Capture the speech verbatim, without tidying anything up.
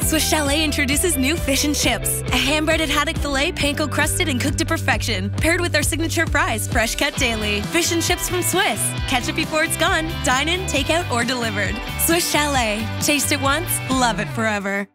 Swiss Chalet introduces new fish and chips. A hand-breaded haddock filet, panko crusted and cooked to perfection. Paired with our signature fries, fresh cut daily. Fish and chips from Swiss. Catch it before it's gone. Dine in, take out, or delivered. Swiss Chalet. Taste it once, love it forever.